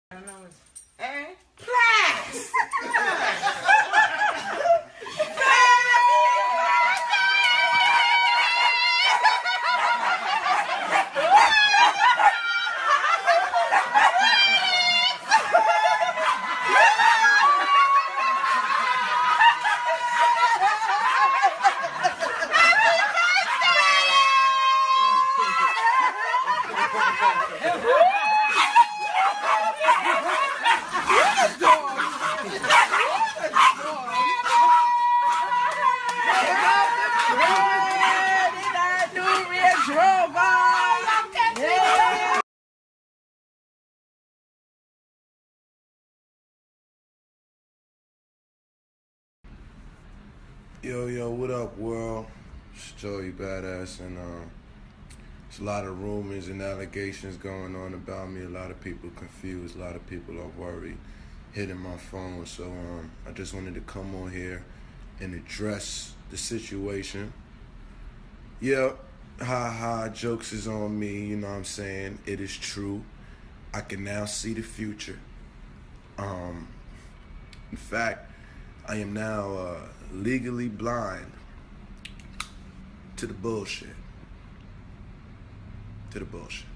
And class. Yo, what up, world? It's Joey Badass, and there's a lot of rumors and allegations going on about me. A lot of people confused, a lot of people are worried, hitting my phone. So I just wanted to come on here and address the situation. Yeah, jokes is on me, you know what I'm saying? It is true. I can now see the future. In fact, I am now legally blind to the bullshit.